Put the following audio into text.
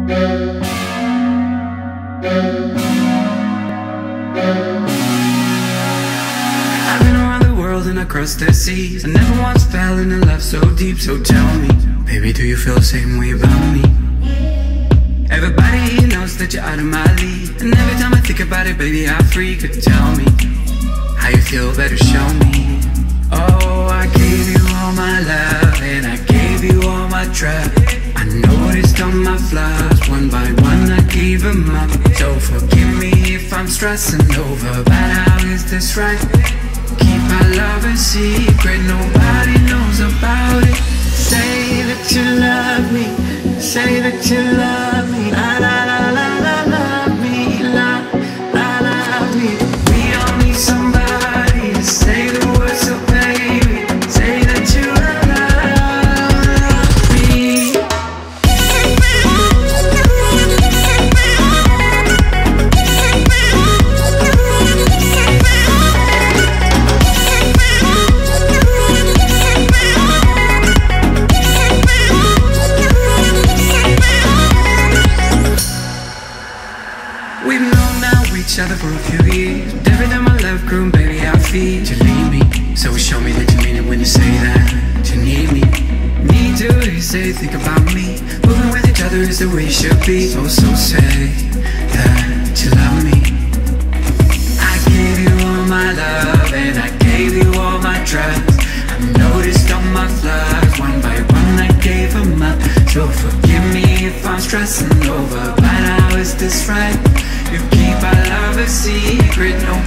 I've been around the world and across the seas. I never once fell in a love so deep. So tell me, baby, do you feel the same way about me? Everybody knows that you're out of my league, and every time I think about it, baby, I freak. Tell me how you feel, better show me. Oh, I gave you all my love, and I gave you all my trust. I noticed all my flaws, one by one I gave them up. So forgive me if I'm stressing over, but how is this right? Keep our love a secret, nobody knows about it. Say that you love me, say that you love me. La la la la la, love me, la la love me. We all need somebody to say the words, so baby, say that you love me. We've known now each other for a few years. Every time I left room, baby, I feel you leave me. So show me that you mean it when you say that you need me. Need to hear you say, think about me. Moving with each other is the way it should be. So say that you love me. I gave you all my love, and I gave you all my trust. I noticed all my flaws, one by one I gave them up. So forgive me if I'm stressing over, but how is this right? You keep our love a secret, no